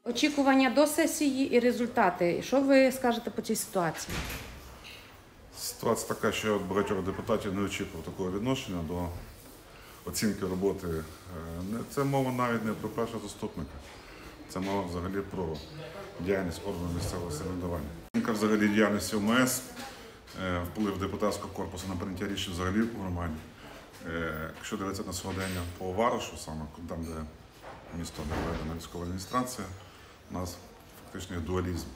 Очікування до сесії і результати. Що ви скажете по цій ситуації? Ситуація така, що я від багатьох депутатів не очікував такого відношення до оцінки роботи. Це мова навіть не про першого заступника, це мова взагалі про діяльність органів місцевого самоврядування. Оцінка взагалі діяльності ОМС, вплив депутатського корпусу на прийняття рішень взагалі у громаді. Якщо дивитися на сьогодення по Варошу, саме там, де місто не введена військова адміністрація, у нас фактично є дуалізм.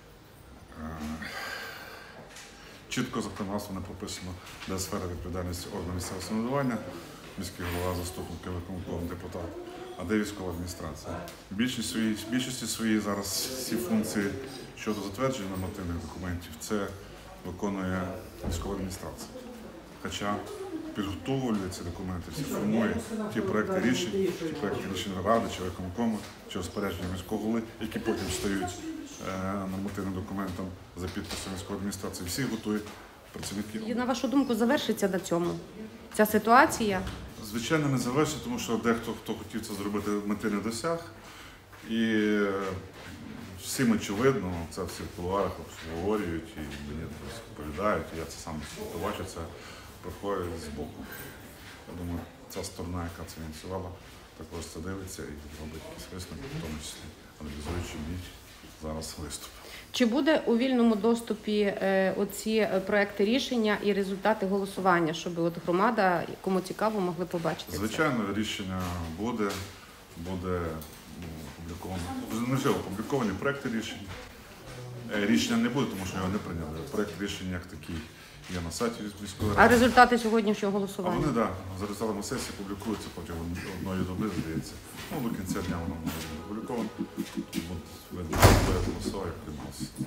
Чітко законодавство не прописано, де сфера відповідальності органів місцевого самоврядування, міський голова, заступники, виконком, депутат, а де військова адміністрація. Більшості свої зараз всі функції щодо затвердження нормативних документів це виконує військова адміністрація. Хоча підготовлює ці документи, всі формує ті проекти рішень ради чи виконкому, чи розпорядження міського голови, які потім стають нормативним документом за підписом військової адміністрації. Всі готують працівники. І, на вашу думку, завершиться на цьому ця ситуація? Звичайно, не завершиться, тому що дехто, хто хотів це зробити, мети не досяг. І всім очевидно, це всі в кулуарах обговорюють і мені розповідають, і я це сам бачу, це проходить з боку. Я думаю, ця сторона, яка це ініціювала, також це дивиться і робить якісь висновки, в тому числі аналізуючи мій зараз виступ. Чи буде у вільному доступі оці проекти рішення і результати голосування, щоб от громада, кому цікаво, могли побачити? Звичайно, рішення буде опубліковано. Вже опубліковані проекти рішення. Рішення не буде, тому що його не прийняли. Проект рішення як такий є на сайті міської ради. А результати сьогоднішнього А голосування? вони, так, за результатами сесії публікуються протягом одної доби, здається. Ну, до кінця дня воно може бути опубліковано. Буде голосувати, як приймалося.